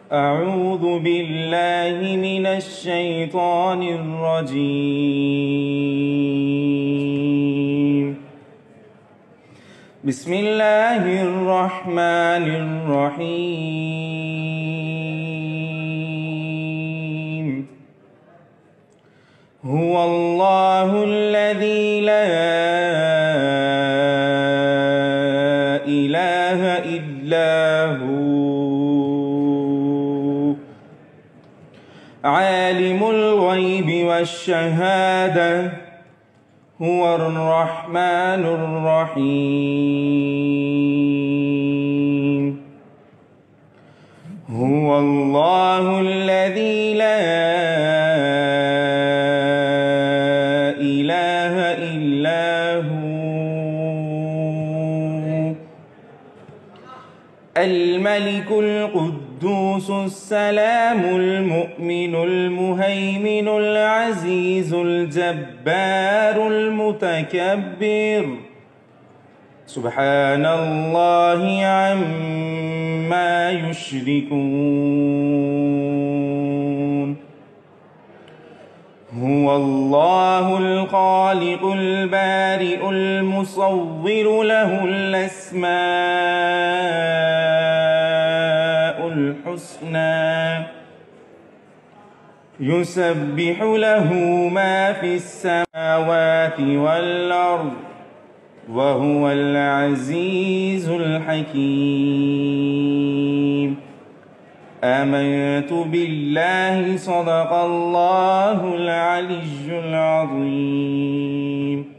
أعوذ بالله من الشيطان الرجيم. بسم الله الرحمن الرحيم. هو الله الذي لا إله إلا هو عالم الغيب والشهادة هو الرحمن الرحيم. هو الله الذي لا إله إلا هو الملك القدوس السلام المؤمن المهيمن العزيز الجبار المتكبر سبحان الله عما يشركون. هو الله الخالق البارئ المصور له الأسماء الحسنى يسبح له ما في السماوات والأرض وهو العزيز الحكيم. آمنت بالله صدق الله العلي العظيم.